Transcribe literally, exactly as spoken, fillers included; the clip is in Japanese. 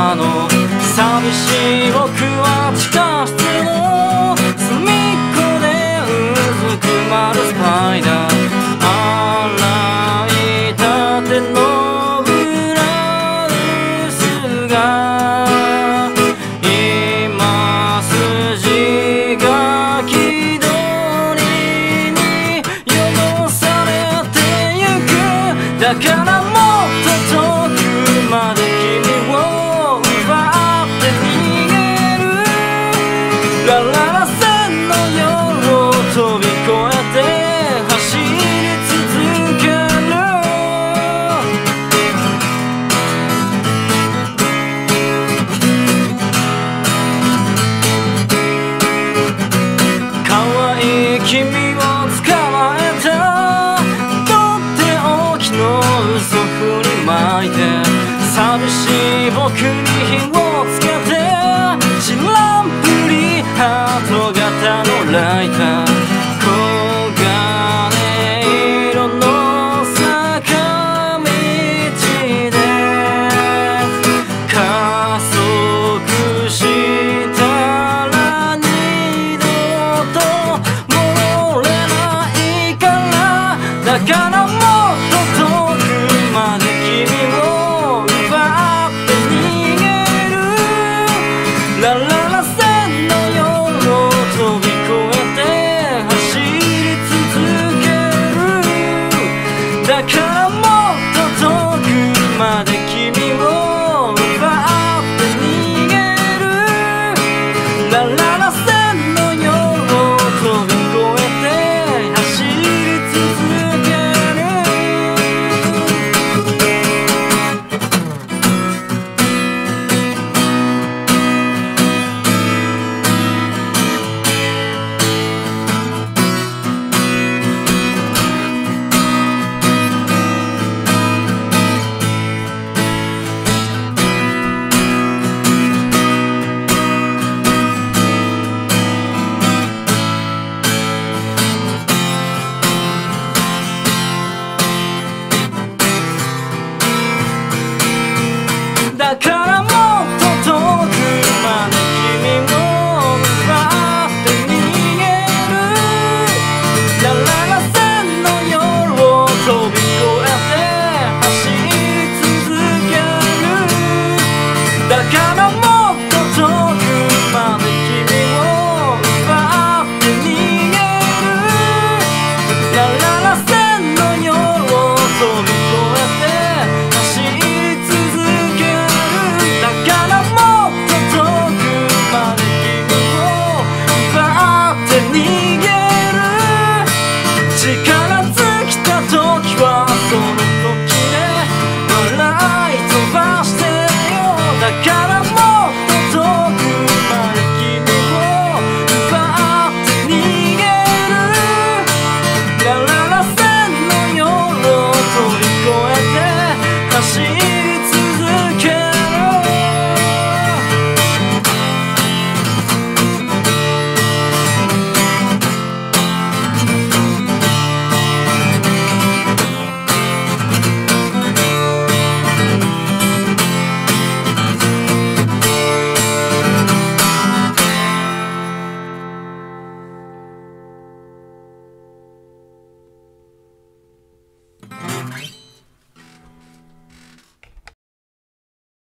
あの寂しい僕は地下室の隅っこでうずくまるスパイダー、洗いたてのブラウスが今筋が気取りに汚されてゆく。だからもっと遠くまで君を奪って逃げる。ラララ線の夜を飛び越えて走り続ける。可愛い君を捕まえた。とっておきの嘘振りまいて寂しい僕に